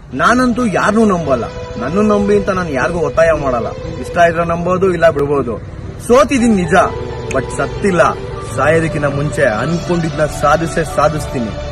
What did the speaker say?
ನಾನಂತೂ ಯಾರನ್ನೂ ನಂಬಲ್ಲ. ನನ್ನ ನಂಬಿ ಅಂತ ನಾನು ಯಾರಿಗೂ ಒತ್ತಾಯ ಮಾಡಲ್ಲ. ಇಷ್ಟ ಇದ್ರೆ ನಂಬೋದು, ಇಲ್ಲ ಬಿಡ್ಬೋದು. ಸೋತಿದೀನಿ ನಿಜ, ಬಟ್ ಸತ್ತಿಲ್ಲ. ಸಾಯೋದಕ್ಕಿಂತ ಮುಂಚೆ ಅನ್ಕೊಂಡಿದ್ನ ಸಾಧಿಸ್ತೀನಿ.